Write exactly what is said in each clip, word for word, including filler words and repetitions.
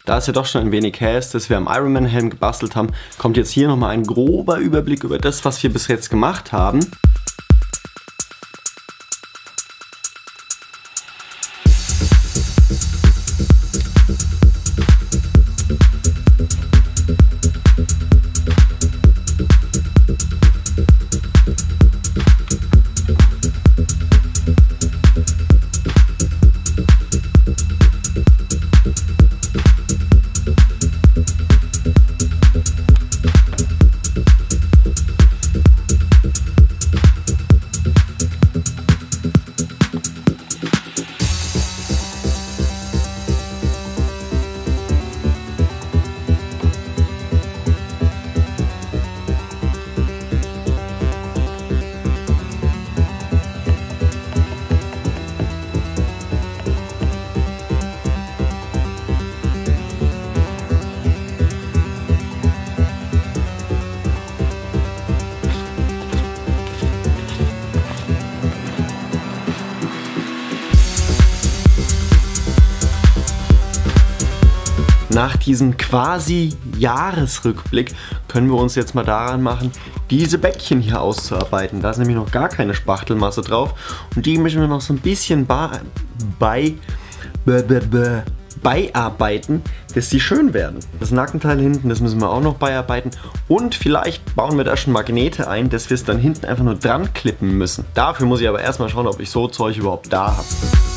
Da es ja doch schon ein wenig her ist, dass wir am Ironman-Helm gebastelt haben, kommt jetzt hier nochmal ein grober Überblick über das, was wir bis jetzt gemacht haben. Nach diesem quasi Jahresrückblick können wir uns jetzt mal daran machen, diese Bäckchen hier auszuarbeiten. Da ist nämlich noch gar keine Spachtelmasse drauf und die müssen wir noch so ein bisschen bei, bei, bei, bei, beiarbeiten, dass die schön werden. Das Nackenteil hinten, das müssen wir auch noch beiarbeiten und vielleicht bauen wir da schon Magnete ein, dass wir es dann hinten einfach nur dran klippen müssen. Dafür muss ich aber erstmal schauen, ob ich so Zeug überhaupt da habe.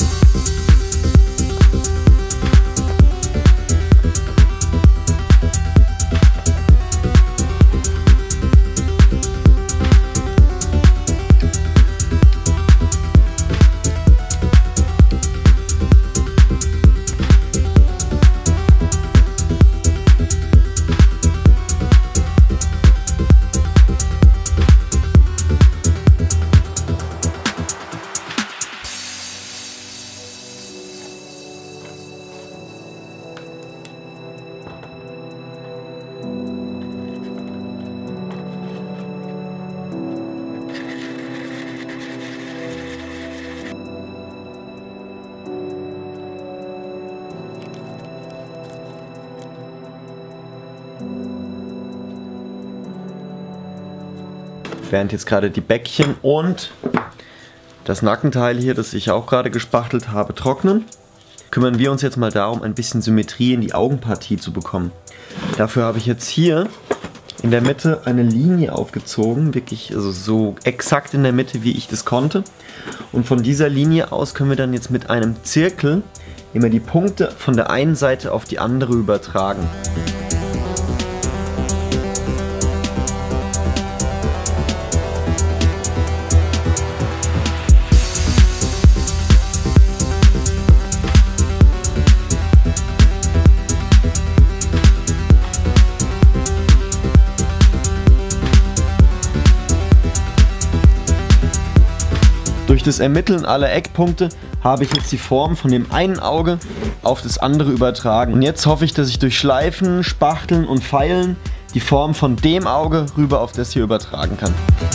Während jetzt gerade die Bäckchen und das Nackenteil hier, das ich auch gerade gespachtelt habe, trocknen, kümmern wir uns jetzt mal darum, ein bisschen Symmetrie in die Augenpartie zu bekommen. Dafür habe ich jetzt hier in der Mitte eine Linie aufgezogen, wirklich also so exakt in der Mitte, wie ich das konnte. Und von dieser Linie aus können wir dann jetzt mit einem Zirkel immer die Punkte von der einen Seite auf die andere übertragen. Durch das Ermitteln aller Eckpunkte habe ich jetzt die Form von dem einen Auge auf das andere übertragen. Und jetzt hoffe ich, dass ich durch Schleifen, Spachteln und Feilen die Form von dem Auge rüber auf das hier übertragen kann.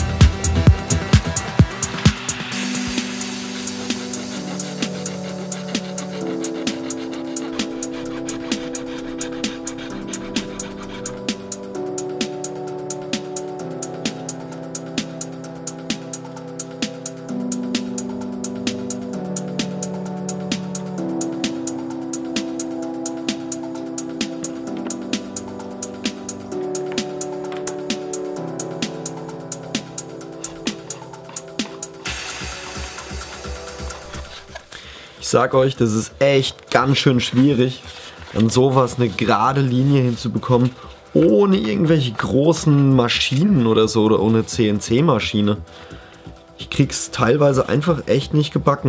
Ich sag euch, das ist echt ganz schön schwierig, an sowas eine gerade Linie hinzubekommen, ohne irgendwelche großen Maschinen oder so oder ohne C N C-Maschine. Ich krieg's teilweise einfach echt nicht gebacken.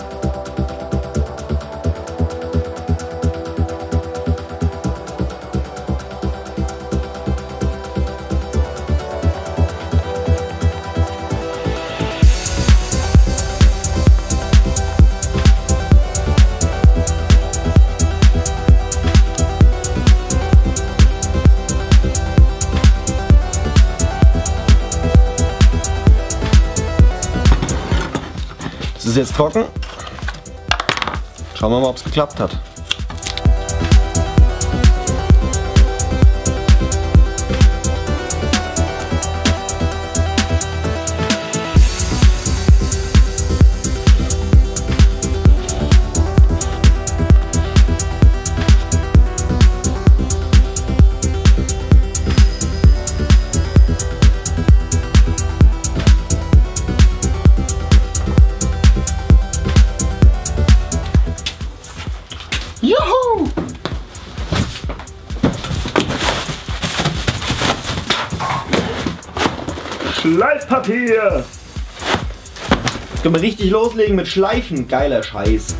Das ist jetzt trocken. Schauen wir mal, ob es geklappt hat. Juhu! Schleifpapier! Jetzt können wir richtig loslegen mit Schleifen. Geiler Scheiß.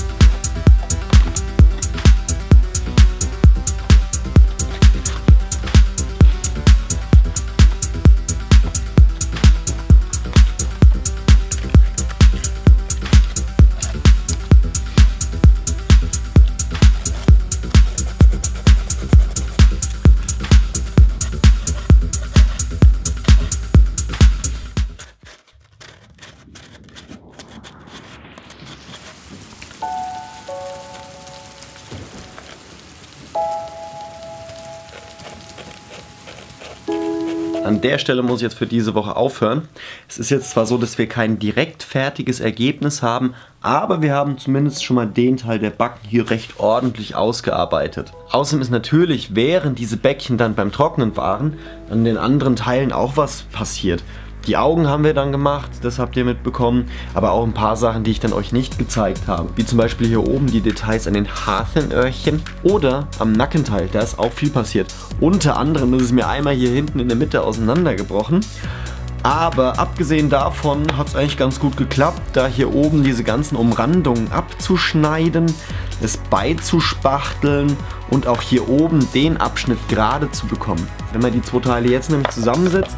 An der Stelle muss ich jetzt für diese Woche aufhören. Es ist jetzt zwar so, dass wir kein direkt fertiges Ergebnis haben, aber wir haben zumindest schon mal den Teil der Backen hier recht ordentlich ausgearbeitet. Außerdem ist natürlich, während diese Bäckchen dann beim Trocknen waren, an den anderen Teilen auch was passiert. Die Augen haben wir dann gemacht, das habt ihr mitbekommen, aber auch ein paar Sachen, die ich dann euch nicht gezeigt habe. Wie zum Beispiel hier oben die Details an den Hasenöhrchen oder am Nackenteil, da ist auch viel passiert. Unter anderem ist es mir einmal hier hinten in der Mitte auseinandergebrochen. Aber abgesehen davon hat es eigentlich ganz gut geklappt, da hier oben diese ganzen Umrandungen abzuschneiden, es beizuspachteln und auch hier oben den Abschnitt gerade zu bekommen. Wenn man die zwei Teile jetzt nämlich zusammensetzt,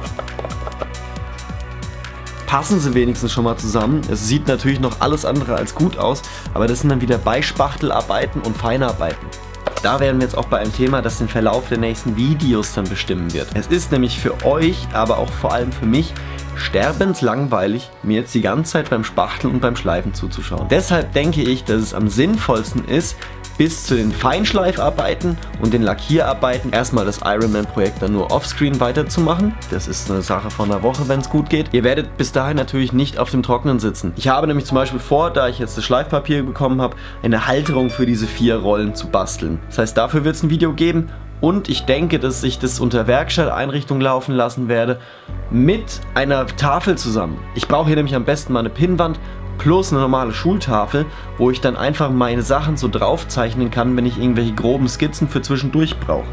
passen sie wenigstens schon mal zusammen. Es sieht natürlich noch alles andere als gut aus, aber das sind dann wieder Beispachtelarbeiten und Feinarbeiten. Da wären wir jetzt auch bei einem Thema, das den Verlauf der nächsten Videos dann bestimmen wird. Es ist nämlich für euch, aber auch vor allem für mich, sterbenslangweilig, mir jetzt die ganze Zeit beim Spachteln und beim Schleifen zuzuschauen. Deshalb denke ich, dass es am sinnvollsten ist, bis zu den Feinschleifarbeiten und den Lackierarbeiten erstmal das Ironman-Projekt dann nur offscreen weiterzumachen. Das ist eine Sache von einer Woche, wenn es gut geht. Ihr werdet bis dahin natürlich nicht auf dem Trocknen sitzen. Ich habe nämlich zum Beispiel vor, da ich jetzt das Schleifpapier bekommen habe, eine Halterung für diese vier Rollen zu basteln. Das heißt, dafür wird es ein Video geben. Und ich denke, dass ich das unter Werkstatteinrichtung laufen lassen werde mit einer Tafel zusammen. Ich brauche hier nämlich am besten mal eine Pinnwand plus eine normale Schultafel, wo ich dann einfach meine Sachen so drauf zeichnen kann, wenn ich irgendwelche groben Skizzen für zwischendurch brauche.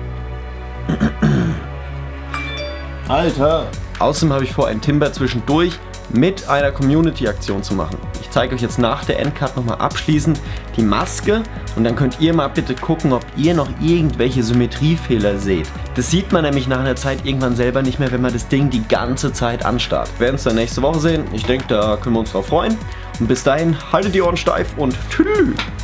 Alter! Außerdem habe ich vor, ein Timber zwischendurch mit einer Community-Aktion zu machen. Ich zeige euch jetzt nach der Endcut nochmal abschließend die Maske und dann könnt ihr mal bitte gucken, ob ihr noch irgendwelche Symmetriefehler seht. Das sieht man nämlich nach einer Zeit irgendwann selber nicht mehr, wenn man das Ding die ganze Zeit anstarrt. Wir werden es dann nächste Woche sehen. Ich denke, da können wir uns drauf freuen. Und bis dahin, haltet die Ohren steif und tschüss!